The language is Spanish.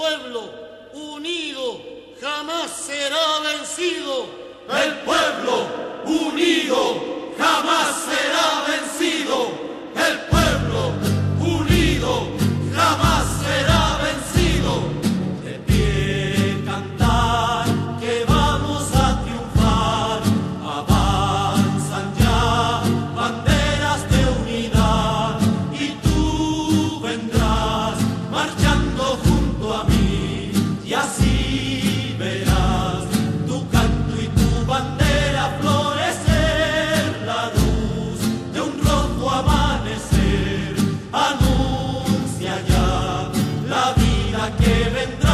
pueblo unido jamás será vencido. El pueblo unido jamás será vencido. El pueblo unido jamás será vencido. De pie cantar que vamos a triunfar. Avanzan ya banderas de unidad y tú vendrás marchando junto a mí y así verás tu canto y tu bandera florecer, la luz de un rojo amanecer anuncia ya la vida que vendrá.